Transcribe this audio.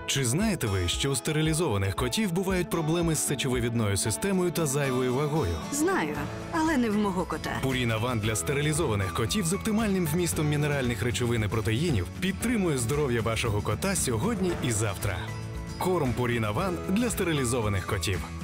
Чи знаєте ви, що у стерилізованих котів бувають проблеми з сечовивідною системою та зайвою вагою? Знаю, але не в мого кота. Purina One для стерилізованих котів з оптимальним вмістом мінеральних речовин і протеїнів підтримує здоров'я вашого кота сьогодні і завтра. Корм Purina One для стерилізованих котів.